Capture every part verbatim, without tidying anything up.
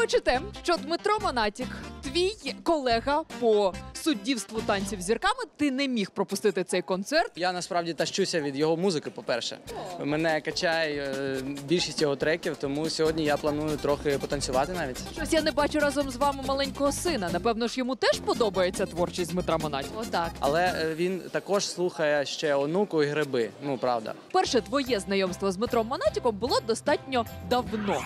Враховуючи те, що Дмитро Монатік, твій колега по суддівству танців з зірками, ти не міг пропустити цей концерт. Я насправді тащуся від його музики, по-перше. Мене качає е, більшість його треків, тому сьогодні я планую трохи потанцювати навіть. Щось я не бачу разом з вами маленького сина. Напевно ж, йому теж подобається творчість Дмитра Монатіка. Отак. Але е, він також слухає ще онуку і гриби, ну правда. Перше твоє знайомство з Дмитром Монатіком було достатньо давно.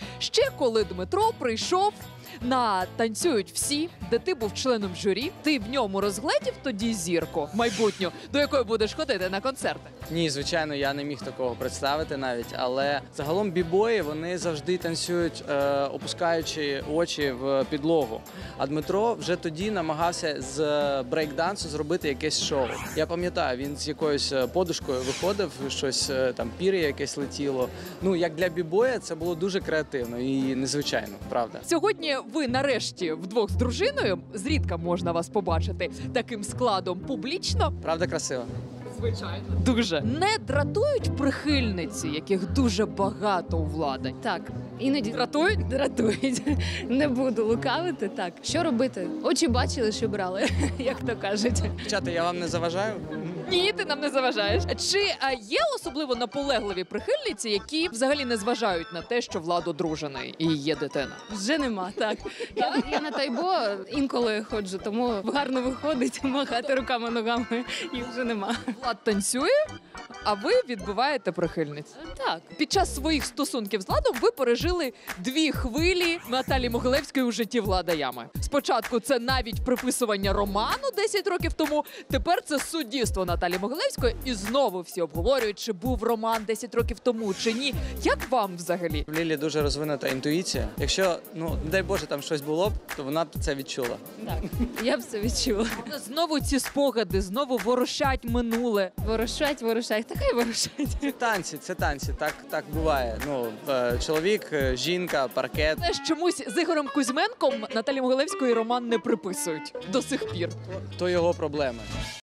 Ще коли Дмитро прийшов на «Танцюють всі», де ти був членом журі, ти в ньому розгледів тоді зірку майбутню, до якої будеш ходити на концерти. Ні, звичайно, я не міг такого представити навіть, але загалом бібої, вони завжди танцюють, е, опускаючи очі в підлогу. А Дмитро вже тоді намагався з брейк-дансу зробити якесь шоу. Я пам'ятаю, він з якоюсь подушкою виходив, щось там пір'я якесь летіло. Ну, як для бібоя це було дуже креативно і незвичайно, правда. Сьогодні ви нарешті вдвох з дружиною, зрідка можна вас побачити таким складом публічно. Правда красиво? Звичайно. Дуже. Не дратують прихильниці, яких дуже багато у влади? Так. Іноді Дратують? дратують. Не буду лукавити. Так. Що робити? Очі бачили, що брали, як то кажуть. Дівчата, я вам не заважаю? Ні, ти нам не заважаєш. Чи а, є особливо наполегливі прихильниці, які взагалі не зважають на те, що Влад одружений і є дитина? Вже нема, так. Я, я на тайбо інколи ходжу, тому гарно виходить махати руками-ногами, їх вже нема. Влад танцює, а ви відбиваєте прихильниць. Так. Під час своїх стосунків з Владом ви пережили дві хвилі Наталі Могилевської у житті Влада Ями. Спочатку це навіть приписування роману десять років тому, тепер це суддівство Наталі Могилевської. І знову всі обговорюють, чи був роман десять років тому, чи ні. Як вам взагалі? В Лілі дуже розвинута інтуїція. Якщо, ну, не дай Боже, там щось було б, то вона б це відчула. Так. Я б це відчула. Знову ці спогади, знову ворушать минуле. Ворушать, ворушать. Така й ворушать. Це танці, це танці, так, так буває. Ну, е, чоловік, е, жінка, паркет. Але ж чомусь з Ігорем Кузьменком Наталі Могилевської роман не приписують до сих пір. То його проблеми.